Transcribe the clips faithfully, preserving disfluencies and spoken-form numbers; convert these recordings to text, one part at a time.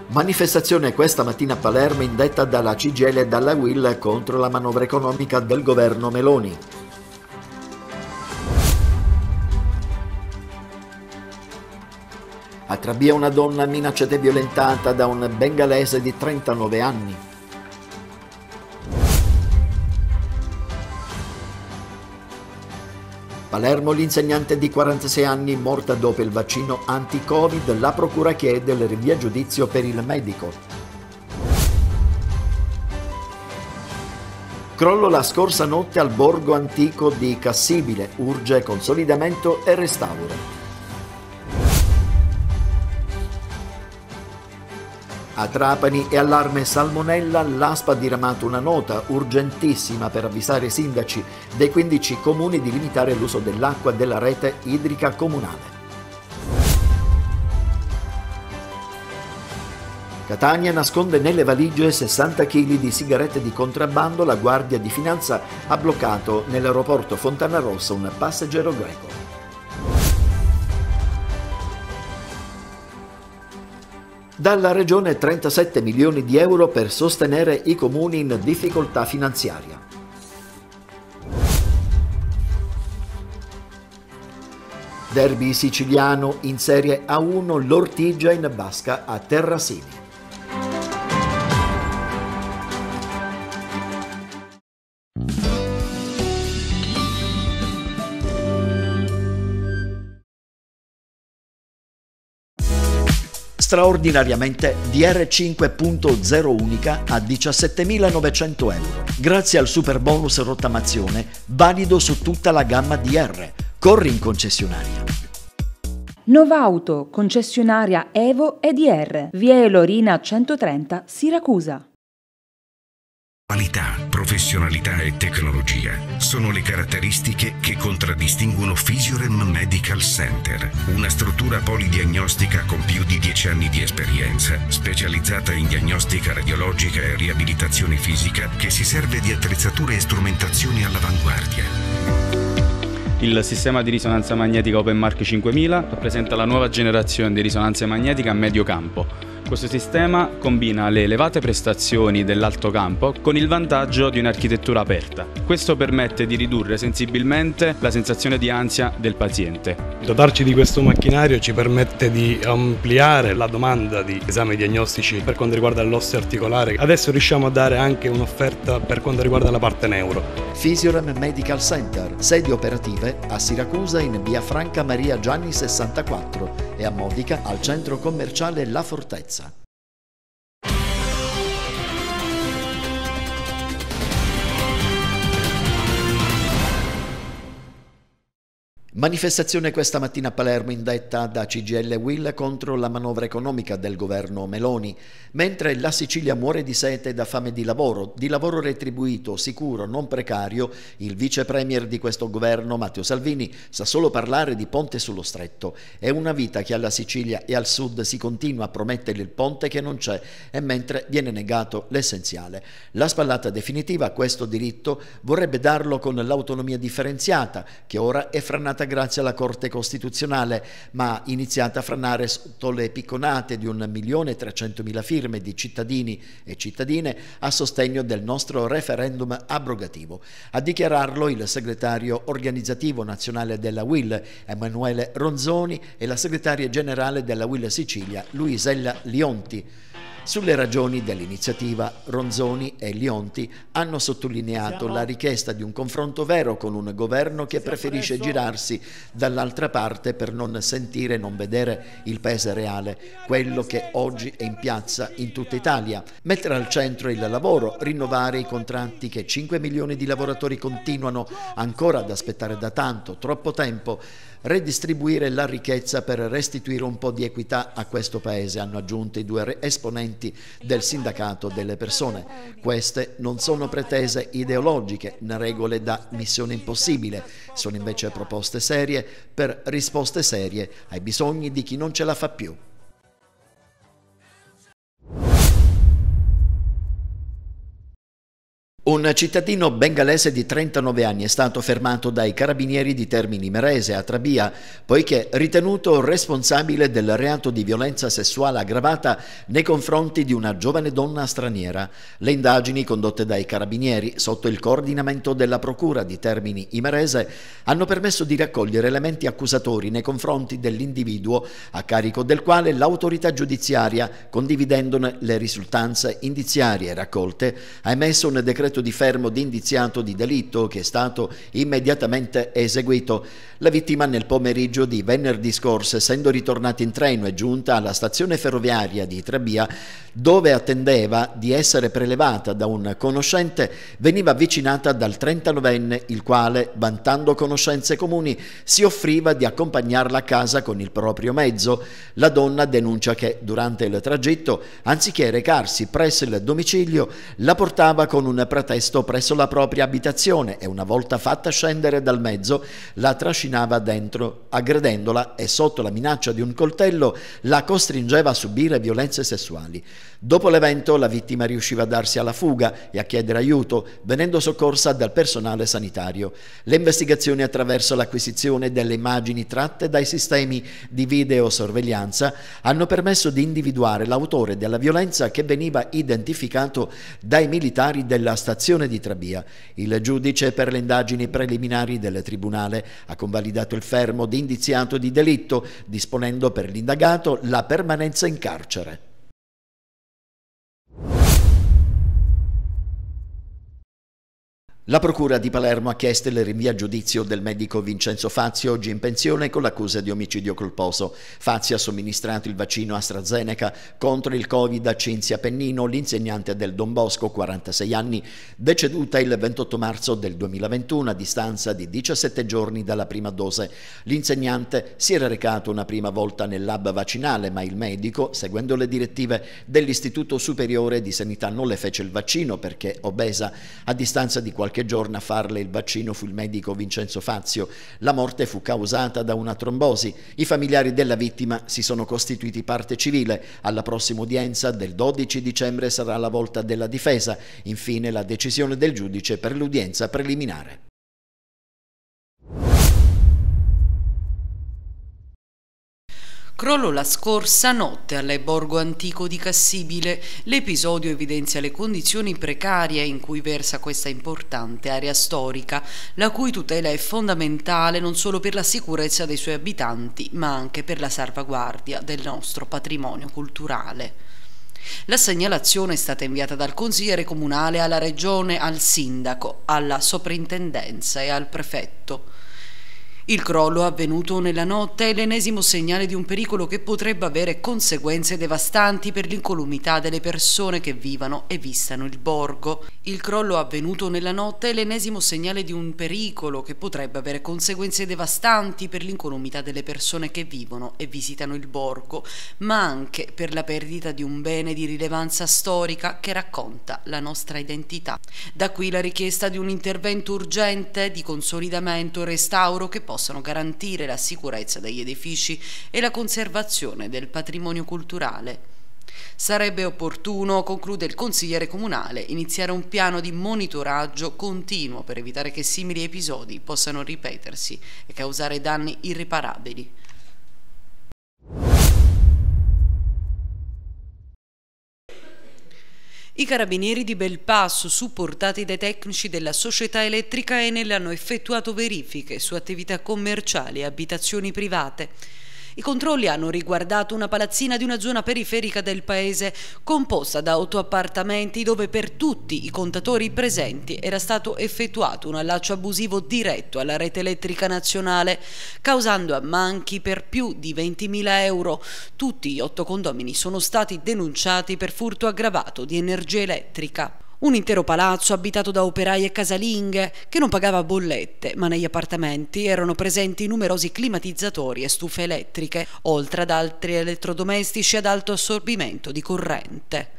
Manifestazione questa mattina a Palermo indetta dalla C G I L e dalla U I L contro la manovra economica del governo Meloni. A Trabia una donna minacciata e violentata da un bengalese di trentanove anni. Palermo l'insegnante di quarantasei anni morta dopo il vaccino anti-Covid, la procura chiede il rinvio a giudizio per il medico. Crollo la scorsa notte al borgo antico di Cassibile, urge consolidamento e restauro. A Trapani e allarme salmonella, l'A S P ha diramato una nota urgentissima per avvisare i sindaci dei quindici comuni di limitare l'uso dell'acqua della rete idrica comunale. Catania nasconde nelle valigie sessanta chili di sigarette di contrabbando, la Guardia di Finanza ha bloccato nell'aeroporto Fontanarossa un passeggero greco. Dalla Regione trentasette milioni di euro per sostenere i comuni in difficoltà finanziaria. Derby siciliano in Serie A uno, l'Ortigia in basca a Terrasini. Straordinariamente D R cinque punto zero unica a diciassettemilanovecento euro. Grazie al super bonus rottamazione, valido su tutta la gamma D R. Corri in concessionaria. Novauto, concessionaria Evo e D R. Via Elorina centotrenta, Siracusa. Qualità, professionalità e tecnologia sono le caratteristiche che contraddistinguono Physiorem Medical Center, una struttura polidiagnostica con più di dieci anni di esperienza, specializzata in diagnostica radiologica e riabilitazione fisica, che si serve di attrezzature e strumentazioni all'avanguardia. Il sistema di risonanza magnetica OpenMark cinquemila rappresenta la nuova generazione di risonanza magnetica a medio campo. Questo sistema combina le elevate prestazioni dell'alto campo con il vantaggio di un'architettura aperta. Questo permette di ridurre sensibilmente la sensazione di ansia del paziente. Dotarci di questo macchinario ci permette di ampliare la domanda di esami diagnostici per quanto riguarda l'osseo articolare. Adesso riusciamo a dare anche un'offerta per quanto riguarda la parte neuro. Physiorem Medical Center, sedi operative a Siracusa in via Franca Maria Gianni sessantaquattro e a Modica al centro commerciale La Fortezza. Manifestazione questa mattina a Palermo indetta da C G I L e U I L contro la manovra economica del governo Meloni. Mentre la Sicilia muore di sete e da fame di lavoro, di lavoro retribuito, sicuro, non precario, il vice premier di questo governo, Matteo Salvini, sa solo parlare di ponte sullo stretto. È una vita che alla Sicilia e al sud si continua a promettere il ponte che non c'è e mentre viene negato l'essenziale. La spallata definitiva a questo diritto vorrebbe darlo con l'autonomia differenziata, che ora è franata grazie alla Corte Costituzionale, ma iniziata a franare sotto le picconate di un milione e trecentomila firme di cittadini e cittadine a sostegno del nostro referendum abrogativo. A dichiararlo il segretario organizzativo nazionale della U I L, Emanuele Ronzoni, e la segretaria generale della U I L Sicilia, Luisella Lionti. Sulle ragioni dell'iniziativa, Ronzoni e Lionti hanno sottolineato la richiesta di un confronto vero con un governo che preferisce girarsi dall'altra parte per non sentire e non vedere il paese reale, quello che oggi è in piazza in tutta Italia. Mettere al centro il lavoro, rinnovare i contratti che cinque milioni di lavoratori continuano ancora ad aspettare da tanto, troppo tempo, redistribuire la ricchezza per restituire un po' di equità a questo paese, hanno aggiunto i due esponenti del sindacato delle persone. Queste non sono pretese ideologiche né regole da missione impossibile, sono invece proposte serie per risposte serie ai bisogni di chi non ce la fa più. Un cittadino bengalese di trentanove anni è stato fermato dai carabinieri di Termini Imerese a Trabia poiché ritenuto responsabile del reato di violenza sessuale aggravata nei confronti di una giovane donna straniera. Le indagini condotte dai carabinieri sotto il coordinamento della Procura di Termini Imerese hanno permesso di raccogliere elementi accusatori nei confronti dell'individuo a carico del quale l'autorità giudiziaria, condividendone le risultanze indiziarie raccolte, ha emesso un decreto di fermo di indiziato di delitto che è stato immediatamente eseguito. La vittima nel pomeriggio di venerdì scorso, essendo ritornata in treno, è giunta alla stazione ferroviaria di Trabia dove attendeva di essere prelevata da un conoscente. Veniva avvicinata dal trentanovenne il quale, vantando conoscenze comuni, si offriva di accompagnarla a casa con il proprio mezzo. La donna denuncia che durante il tragitto, anziché recarsi presso il domicilio, la portava con un pretesto presso la propria abitazione e una volta fatta scendere dal mezzo la trascinava dentro, aggredendola e sotto la minaccia di un coltello la costringeva a subire violenze sessuali. Dopo l'evento la vittima riusciva a darsi alla fuga e a chiedere aiuto, venendo soccorsa dal personale sanitario. Le investigazioni attraverso l'acquisizione delle immagini tratte dai sistemi di videosorveglianza hanno permesso di individuare l'autore della violenza che veniva identificato dai militari della stazione di Trabia. Il giudice per le indagini preliminari del tribunale ha convalidato il fermo di indiziato di delitto, disponendo per l'indagato la permanenza in carcere. La Procura di Palermo ha chiesto il rinvio a giudizio del medico Vincenzo Fazio, oggi in pensione con l'accusa di omicidio colposo. Fazio ha somministrato il vaccino AstraZeneca contro il Covid a Cinzia Pennino, l'insegnante del Don Bosco, quarantasei anni, deceduta il ventotto marzo del duemilaventuno a distanza di diciassette giorni dalla prima dose. L'insegnante si era recato una prima volta nel lab vaccinale, ma il medico, seguendo le direttive dell'Istituto Superiore di Sanità, non le fece il vaccino perché obesa. A distanza di qualche giorno a farle il vaccino fu il medico Vincenzo Fazio. La morte fu causata da una trombosi. I familiari della vittima si sono costituiti parte civile. Alla prossima udienza del dodici dicembre sarà la volta della difesa. Infine la decisione del giudice per l'udienza preliminare. Crollo la scorsa notte alle Borgo Antico di Cassibile. L'episodio evidenzia le condizioni precarie in cui versa questa importante area storica, la cui tutela è fondamentale non solo per la sicurezza dei suoi abitanti, ma anche per la salvaguardia del nostro patrimonio culturale. La segnalazione è stata inviata dal consigliere comunale alla regione, al sindaco, alla soprintendenza e al prefetto. Il crollo avvenuto nella notte è l'ennesimo segnale di un pericolo che potrebbe avere conseguenze devastanti per l'incolumità delle persone che vivano e visitano il borgo. Il crollo avvenuto nella notte è l'ennesimo segnale di un pericolo che potrebbe avere conseguenze devastanti per l'incolumità delle persone che vivono e visitano il borgo, ma anche per la perdita di un bene di rilevanza storica che racconta la nostra identità. Da qui la richiesta di un intervento urgente di consolidamento e restauro che possano garantire la sicurezza degli edifici e la conservazione del patrimonio culturale. Sarebbe opportuno, conclude il consigliere comunale, iniziare un piano di monitoraggio continuo per evitare che simili episodi possano ripetersi e causare danni irreparabili. I carabinieri di Belpasso, supportati dai tecnici della società elettrica Enel, hanno effettuato verifiche su attività commerciali e abitazioni private. I controlli hanno riguardato una palazzina di una zona periferica del paese composta da otto appartamenti dove per tutti i contatori presenti era stato effettuato un allaccio abusivo diretto alla rete elettrica nazionale, causando ammanchi per più di ventimila euro. Tutti gli otto condomini sono stati denunciati per furto aggravato di energia elettrica. Un intero palazzo abitato da operai e casalinghe che non pagava bollette, ma negli appartamenti erano presenti numerosi climatizzatori e stufe elettriche, oltre ad altri elettrodomestici ad alto assorbimento di corrente.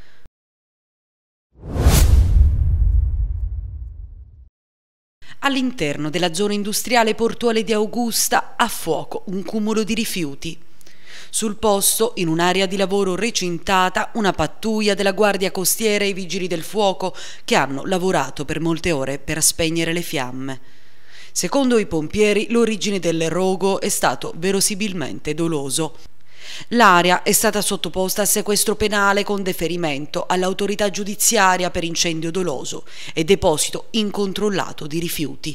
All'interno della zona industriale portuale di Augusta, a fuoco un cumulo di rifiuti. Sul posto, in un'area di lavoro recintata, una pattuglia della Guardia Costiera e i Vigili del Fuoco che hanno lavorato per molte ore per spegnere le fiamme. Secondo i pompieri, l'origine del rogo è stato verosimilmente doloso. L'area è stata sottoposta a sequestro penale con deferimento all'autorità giudiziaria per incendio doloso e deposito incontrollato di rifiuti.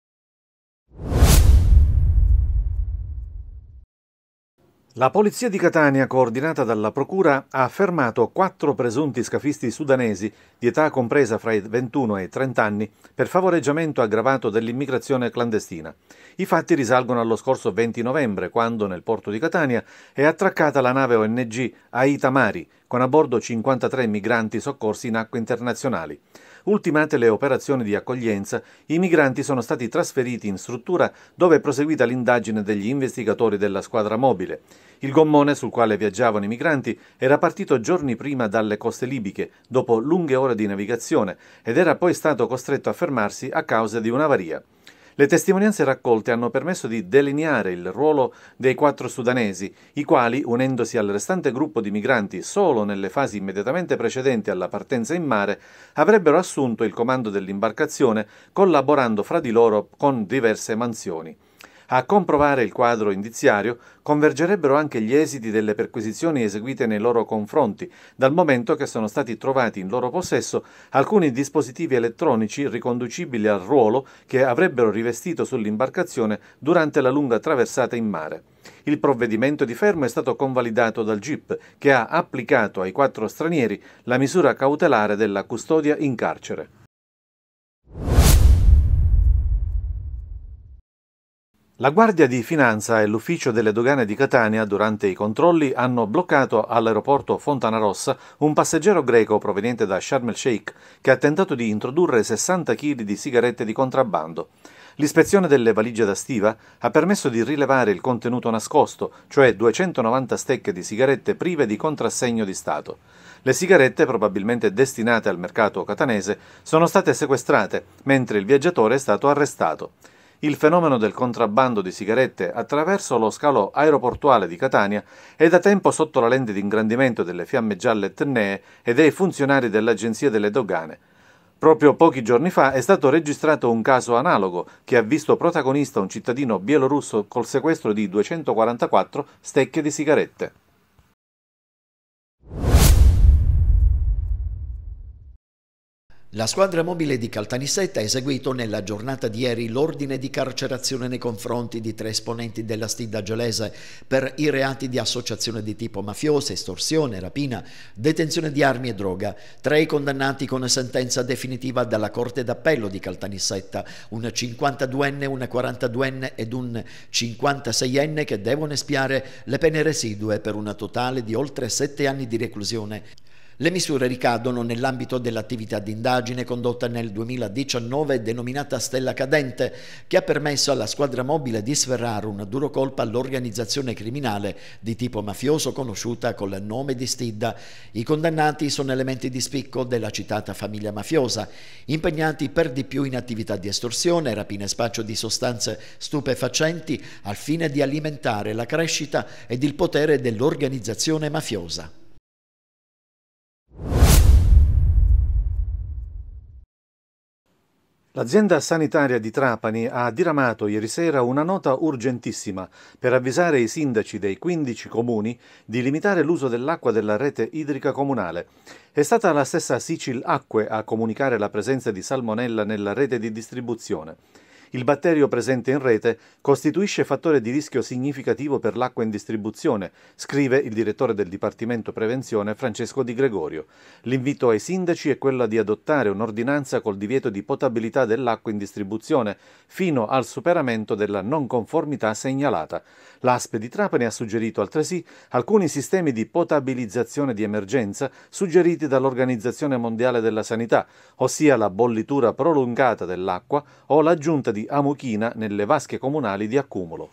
La polizia di Catania, coordinata dalla procura, ha fermato quattro presunti scafisti sudanesi di età compresa fra i ventuno e i trenta anni per favoreggiamento aggravato dell'immigrazione clandestina. I fatti risalgono allo scorso venti novembre, quando nel porto di Catania è attraccata la nave O N G Aita Mari, con a bordo cinquantatré migranti soccorsi in acque internazionali. Ultimate le operazioni di accoglienza, i migranti sono stati trasferiti in struttura dove è proseguita l'indagine degli investigatori della squadra mobile. Il gommone sul quale viaggiavano i migranti era partito giorni prima dalle coste libiche, dopo lunghe ore di navigazione, ed era poi stato costretto a fermarsi a causa di un'avaria. Le testimonianze raccolte hanno permesso di delineare il ruolo dei quattro sudanesi, i quali, unendosi al restante gruppo di migranti solo nelle fasi immediatamente precedenti alla partenza in mare, avrebbero assunto il comando dell'imbarcazione, collaborando fra di loro con diverse mansioni. A comprovare il quadro indiziario convergerebbero anche gli esiti delle perquisizioni eseguite nei loro confronti, dal momento che sono stati trovati in loro possesso alcuni dispositivi elettronici riconducibili al ruolo che avrebbero rivestito sull'imbarcazione durante la lunga traversata in mare. Il provvedimento di fermo è stato convalidato dal G I P, che ha applicato ai quattro stranieri la misura cautelare della custodia in carcere. La Guardia di Finanza e l'Ufficio delle Dogane di Catania, durante i controlli, hanno bloccato all'aeroporto Fontanarossa un passeggero greco proveniente da Sharm el Sheikh che ha tentato di introdurre sessanta chili di sigarette di contrabbando. L'ispezione delle valigie da stiva ha permesso di rilevare il contenuto nascosto, cioè duecentonovanta stecche di sigarette prive di contrassegno di Stato. Le sigarette, probabilmente destinate al mercato catanese, sono state sequestrate, mentre il viaggiatore è stato arrestato. Il fenomeno del contrabbando di sigarette attraverso lo scalo aeroportuale di Catania è da tempo sotto la lente di ingrandimento delle fiamme gialle tennee e dei funzionari dell'Agenzia delle Dogane. Proprio pochi giorni fa è stato registrato un caso analogo che ha visto protagonista un cittadino bielorusso col sequestro di duecentoquarantaquattro stecche di sigarette. La squadra mobile di Caltanissetta ha eseguito nella giornata di ieri l'ordine di carcerazione nei confronti di tre esponenti della Stidda Gelese per i reati di associazione di tipo mafiosa, estorsione, rapina, detenzione di armi e droga. Tre condannati con sentenza definitiva dalla Corte d'Appello di Caltanissetta, un cinquantaduenne, un quarantaduenne ed un cinquantaseienne che devono espiare le pene residue per un totale di oltre sette anni di reclusione. Le misure ricadono nell'ambito dell'attività di indagine condotta nel duemiladiciannove denominata Stella Cadente, che ha permesso alla squadra mobile di sferrare un duro colpo all'organizzazione criminale di tipo mafioso conosciuta col nome di Stidda. I condannati sono elementi di spicco della citata famiglia mafiosa, impegnati per di più in attività di estorsione, rapina e spaccio di sostanze stupefacenti al fine di alimentare la crescita ed il potere dell'organizzazione mafiosa. L'azienda sanitaria di Trapani ha diramato ieri sera una nota urgentissima per avvisare i sindaci dei quindici comuni di limitare l'uso dell'acqua della rete idrica comunale. È stata la stessa Sicil Acque a comunicare la presenza di salmonella nella rete di distribuzione. Il batterio presente in rete costituisce fattore di rischio significativo per l'acqua in distribuzione, scrive il direttore del Dipartimento Prevenzione Francesco Di Gregorio. L'invito ai sindaci è quello di adottare un'ordinanza col divieto di potabilità dell'acqua in distribuzione fino al superamento della non conformità segnalata. L'A S P di Trapani ha suggerito altresì alcuni sistemi di potabilizzazione di emergenza suggeriti dall'Organizzazione Mondiale della Sanità, ossia la bollitura prolungata dell'acqua o l'aggiunta di amuchina nelle vasche comunali di accumulo.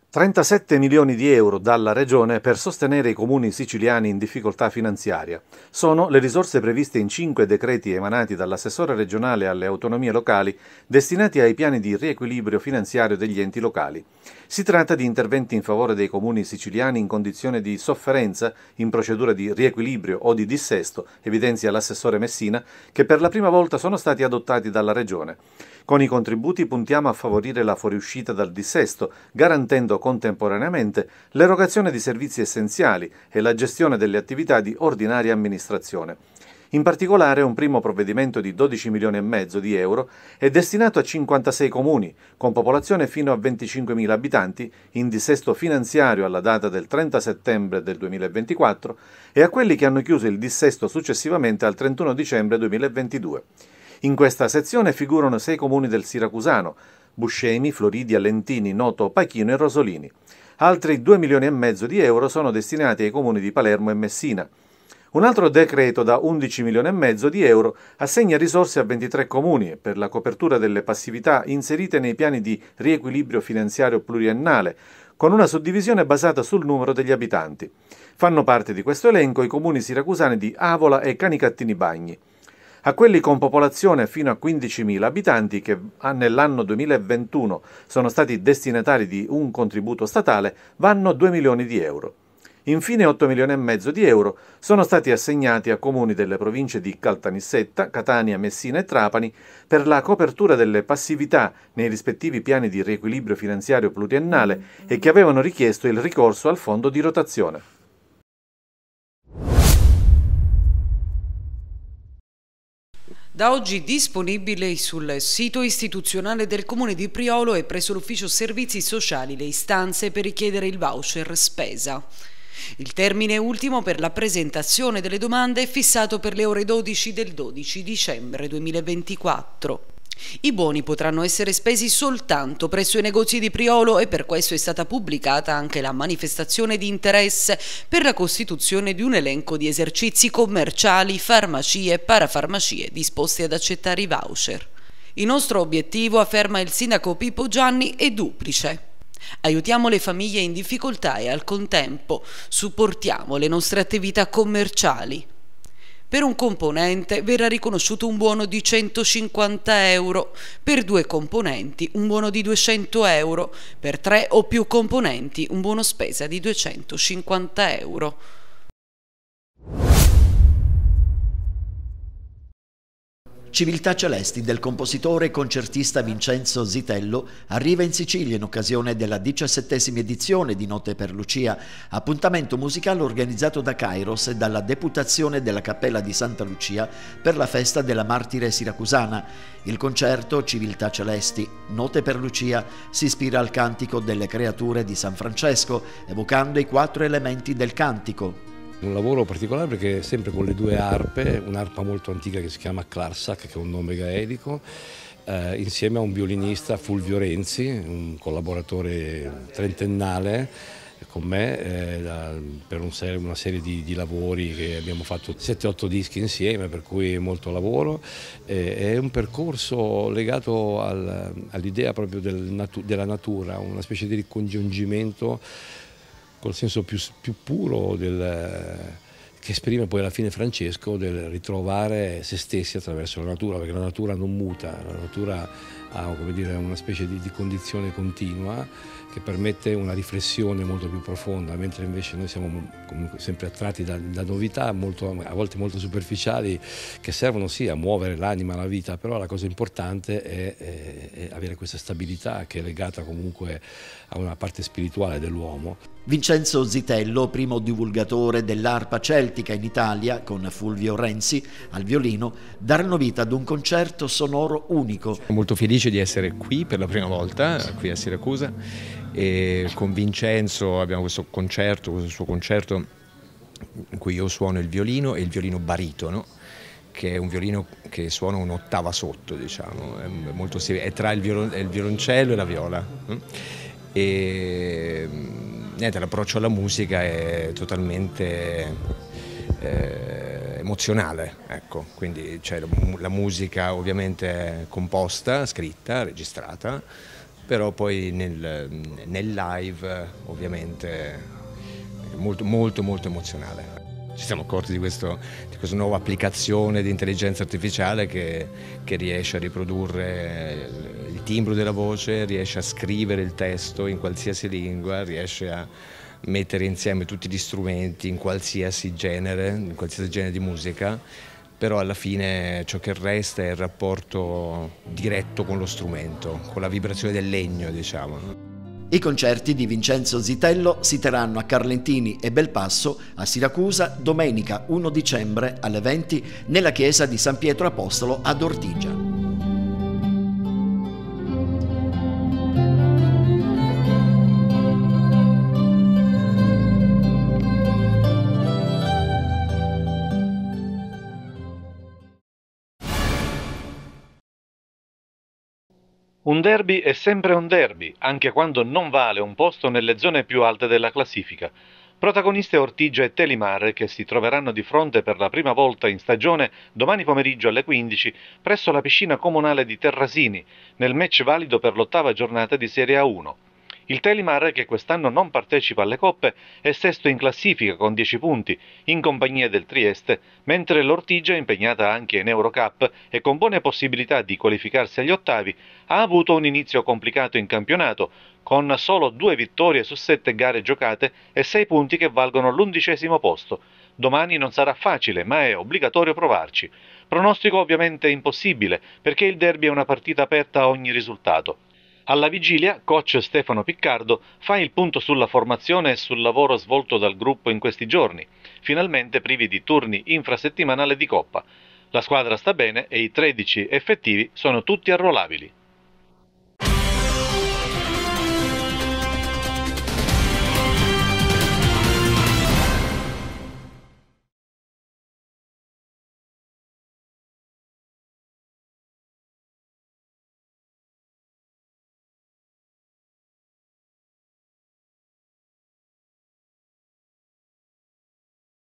trentasette milioni di euro dalla Regione per sostenere i comuni siciliani in difficoltà finanziaria. Sono le risorse previste in cinque decreti emanati dall'assessore regionale alle autonomie locali destinati ai piani di riequilibrio finanziario degli enti locali. Si tratta di interventi in favore dei comuni siciliani in condizione di sofferenza, in procedura di riequilibrio o di dissesto, evidenzia l'assessore Messina, che per la prima volta sono stati adottati dalla Regione. Con i contributi puntiamo a favorire la fuoriuscita dal dissesto, garantendo contemporaneamente l'erogazione di servizi essenziali e la gestione delle attività di ordinaria amministrazione. In particolare un primo provvedimento di dodici milioni e mezzo di euro è destinato a cinquantasei comuni, con popolazione fino a venticinquemila abitanti, in dissesto finanziario alla data del trenta settembre del duemilaventiquattro, e a quelli che hanno chiuso il dissesto successivamente al trentuno dicembre duemilaventidue. In questa sezione figurano sei comuni del Siracusano: Buscemi, Floridia, Lentini, Noto, Pachino e Rosolini. Altri due milioni e mezzo di euro sono destinati ai comuni di Palermo e Messina. Un altro decreto da undici milioni e mezzo di euro assegna risorse a ventitré comuni per la copertura delle passività inserite nei piani di riequilibrio finanziario pluriennale, con una suddivisione basata sul numero degli abitanti. Fanno parte di questo elenco i comuni siracusani di Avola e Canicattini Bagni. A quelli con popolazione fino a quindicimila abitanti, che nell'anno duemilaventuno sono stati destinatari di un contributo statale, vanno due milioni di euro. Infine otto milioni e mezzo di euro sono stati assegnati a comuni delle province di Caltanissetta, Catania, Messina e Trapani per la copertura delle passività nei rispettivi piani di riequilibrio finanziario pluriennale e che avevano richiesto il ricorso al fondo di rotazione. Da oggi disponibile sul sito istituzionale del Comune di Priolo e presso l'Ufficio Servizi Sociali le istanze per richiedere il voucher spesa. Il termine ultimo per la presentazione delle domande è fissato per le ore dodici del dodici dicembre duemilaventiquattro. I buoni potranno essere spesi soltanto presso i negozi di Priolo e per questo è stata pubblicata anche la manifestazione di interesse per la costituzione di un elenco di esercizi commerciali, farmacie e parafarmacie disposti ad accettare i voucher. Il nostro obiettivo, afferma il sindaco Pippo Gianni, è duplice. Aiutiamo le famiglie in difficoltà e al contempo supportiamo le nostre attività commerciali. Per un componente verrà riconosciuto un buono di centocinquanta euro, per due componenti un buono di duecento euro, per tre o più componenti un buono spesa di duecentocinquanta euro. Civiltà Celesti del compositore e concertista Vincenzo Zitello arriva in Sicilia in occasione della diciassettesima edizione di Notte per Lucia, appuntamento musicale organizzato da Kairos e dalla Deputazione della Cappella di Santa Lucia per la festa della Martire siracusana. Il concerto Civiltà Celesti, Notte per Lucia, si ispira al cantico delle creature di San Francesco, evocando i quattro elementi del cantico. Un lavoro particolare perché sempre con le due arpe, un'arpa molto antica che si chiama Clarsac, che è un nome gaelico, eh, insieme a un violinista, Fulvio Renzi, un collaboratore trentennale con me eh, da, per un ser una serie di, di lavori che abbiamo fatto sette otto dischi insieme, per cui molto lavoro. Eh, è un percorso legato al, all'idea proprio del natu della natura, una specie di ricongiungimento col senso più, più puro del, che esprime poi alla fine Francesco, del ritrovare se stessi attraverso la natura, perché la natura non muta, la natura ha, come dire, una specie di, di condizione continua che permette una riflessione molto più profonda, mentre invece noi siamo comunque sempre attratti da, da novità molto, a volte molto superficiali, che servono sì a muovere l'anima, la vita, però la cosa importante è, è, è avere questa stabilità che è legata comunque a una parte spirituale dell'uomo. Vincenzo Zitello, primo divulgatore dell'arpa celtica in Italia, con Fulvio Renzi al violino, daranno vita ad un concerto sonoro unico. Sono molto felice di essere qui per la prima volta, qui a Siracusa, e con Vincenzo abbiamo questo concerto, questo suo concerto in cui io suono il violino e il violino baritono, che è un violino che suona un'ottava sotto, diciamo, è, molto, è tra il, violon, il violoncello e la viola. E niente, l'approccio alla musica è totalmente eh, emozionale, ecco. Quindi c'è la, la musica ovviamente composta, scritta, registrata, però poi nel, nel live ovviamente molto molto molto emozionale. Ci siamo accorti di, questo, di questa nuova applicazione di intelligenza artificiale che, che riesce a riprodurre il timbro della voce, riesce a scrivere il testo in qualsiasi lingua, riesce a mettere insieme tutti gli strumenti in qualsiasi genere, in qualsiasi genere di musica, però alla fine ciò che resta è il rapporto diretto con lo strumento, con la vibrazione del legno, diciamo. I concerti di Vincenzo Zitello si terranno a Carlentini e Belpasso, a Siracusa, domenica primo dicembre alle venti nella chiesa di San Pietro Apostolo ad Ortigia. Un derby è sempre un derby, anche quando non vale un posto nelle zone più alte della classifica. Protagoniste Ortigia e Telimar, che si troveranno di fronte per la prima volta in stagione domani pomeriggio alle quindici presso la piscina comunale di Terrasini, nel match valido per l'ottava giornata di Serie A uno. Il Telimar, che quest'anno non partecipa alle coppe, è sesto in classifica con dieci punti, in compagnia del Trieste, mentre l'Ortigia, impegnata anche in Eurocup e con buone possibilità di qualificarsi agli ottavi, ha avuto un inizio complicato in campionato, con solo due vittorie su sette gare giocate e sei punti che valgono l'undicesimo posto. Domani non sarà facile, ma è obbligatorio provarci. Pronostico ovviamente impossibile, perché il derby è una partita aperta a ogni risultato. Alla vigilia, coach Stefano Piccardo fa il punto sulla formazione e sul lavoro svolto dal gruppo in questi giorni, finalmente privi di turni infrasettimanali di Coppa. La squadra sta bene e i tredici effettivi sono tutti arruolabili.